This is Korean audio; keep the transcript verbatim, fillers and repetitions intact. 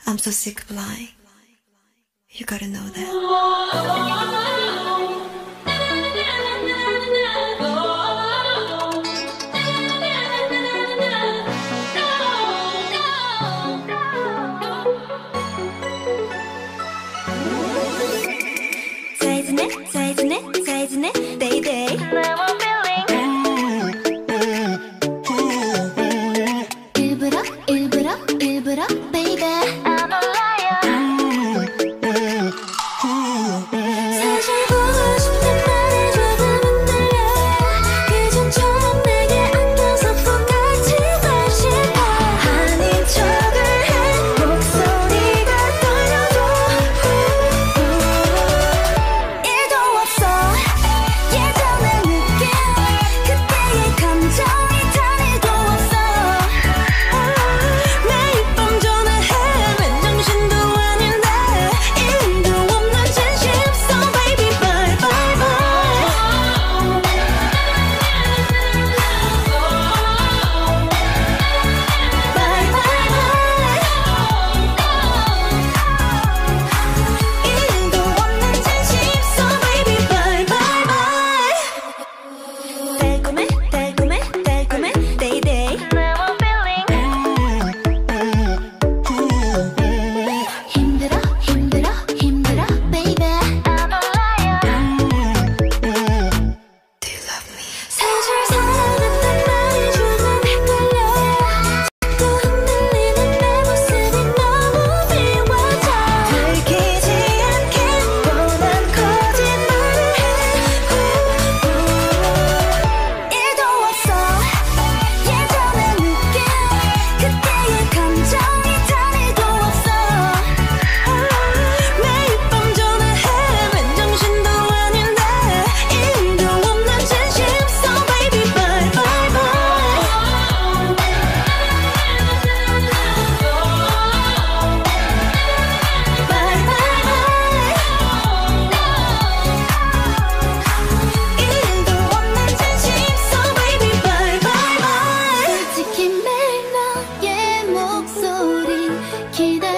I'm so sick of lying. You gotta know that. 사이즈네 사이즈네 사이즈네 데이데이 Now I'm feeling 일부러 일부러 일부러 baby I'm a liar 사실 보고 싶은 말이 조금은 들려 예전처럼 내게 안겨서 똑같이 말 싶어 아닌 척을 해 목소리가 떨려도 일도 없어 예전의 느낌 그때의 감정이 단 일도 없어 매일 밤 전화해 맨정신도 아닌데 일도 없는 진심 So baby bye bye bye Bye bye bye 일도 없는 진심 So baby bye bye bye 달콤해 달콤해 달콤해 데이데이 Now I'm feeling 힘들어 힘들어 힘들어 baby I'm a liar Do you love me? 사실 사랑한단 말이 조금 헷갈려 자꾸 흔들리는 내 모습이 너무 미워져 들키지 않게 뻔한 거짓말을 해 일도 없어 예전의 느낌 그때의 감정이 단 일도 없어 매일 밤 전화해 맨정신도 아닌데 일도 없는 진심 So baby bye bye bye Bye bye bye 일도 없는 진심 So baby bye bye bye 솔직히 매일 너의 목소리 기다려